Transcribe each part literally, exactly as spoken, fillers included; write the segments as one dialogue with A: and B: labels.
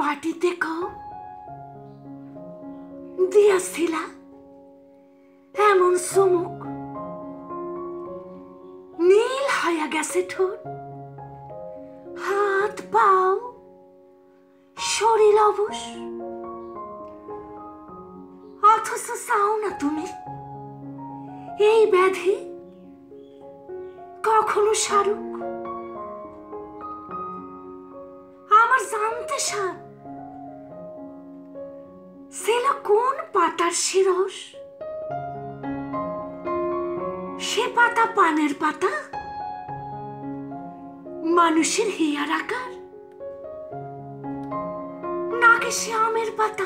A: মাটিতে কম দিয়াছিলা এমন চুমুক, নীল হইয়া গেছে ঠোঁট, হাত পাও শরীর অবশ, অথচ চাও না তুমি এই ব্যাধি কখনো সারুক। আমার জানতে সার ছিল কোন পাতার শিরস, সে পাতা পানের পাতা, মানুষের হিয়ার আকার, নাকি সে আমের পাতা,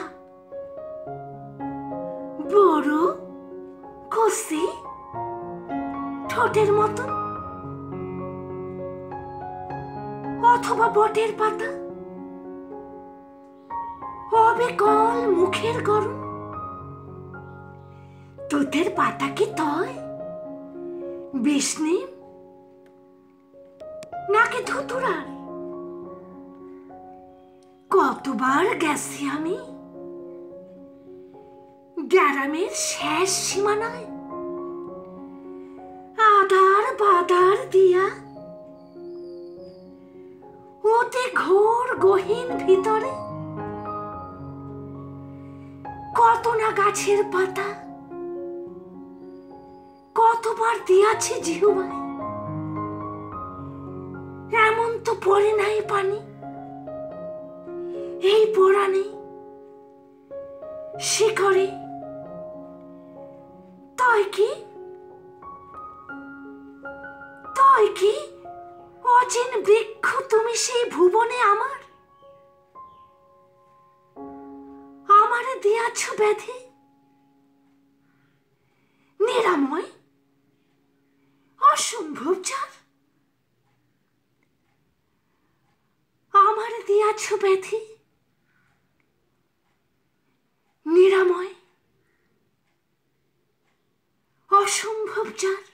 A: বড় কষি ঠোঁটের মতো, অথবা বটের পাতা, অবিকল মুখের গরম। তোদের পাতা কি তয় বিষ্ণু নাকি ধুতুরার? কতবার গেছি আমি গ্রামের শেষ সীমানায়, আদার বাদার দিয়া অতি ঘোর গহীন ভিতরে, কত না গাছের পাতা কতবার দিয়াছি জিহুবাই, এমন তো পড়ে নাই পানি এই পরাণে শিখরে। তয় কি তয় কি অচিন বৃক্ষ তুমি সেই ভুবনে আমার, আমারে দিয়াছ ব্যাধি নিরাময় অসম্ভব যার, আমারে দিয়াছ ব্যাধি নিরাময় অসম্ভব যার।